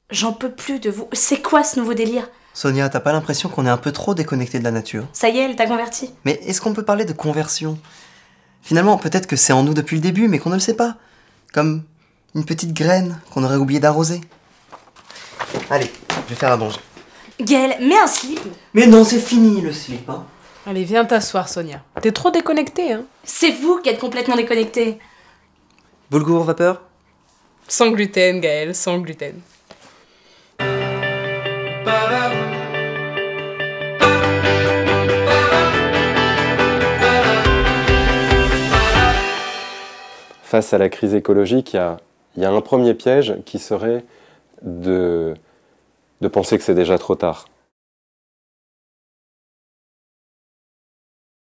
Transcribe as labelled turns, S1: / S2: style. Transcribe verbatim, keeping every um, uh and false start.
S1: J'en peux plus de vous. C'est quoi ce nouveau délire?
S2: Sonia, t'as pas l'impression qu'on est un peu trop déconnecté de la nature?
S1: Ça y est, elle t'a converti.
S2: Mais est-ce qu'on peut parler de conversion? Finalement, peut-être que c'est en nous depuis le début, mais qu'on ne le sait pas. Comme une petite graine qu'on aurait oublié d'arroser. Allez, je vais faire à manger.
S1: Gaël, mets un slip.
S2: Mais non, c'est fini le slip, hein.
S3: Allez, viens t'asseoir, Sonia. T'es trop déconnectée, hein.
S1: C'est vous qui êtes complètement déconnectés.
S2: Boulgour vapeur?
S3: Sans gluten, Gaël, sans gluten.
S4: Face à la crise écologique, il y a, il y a un premier piège qui serait de, de penser que c'est déjà trop tard.